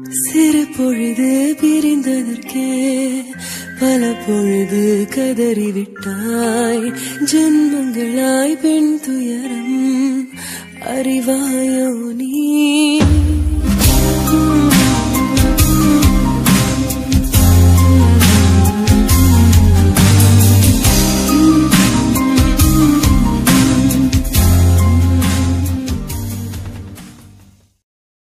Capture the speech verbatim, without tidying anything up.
சிறு பொழுது பிரிந்ததற்கே பல பொழுது கதறிவிட்டாய். ஜென்மங்களாய் பெண் துயரம் அறிவாயோ நீ?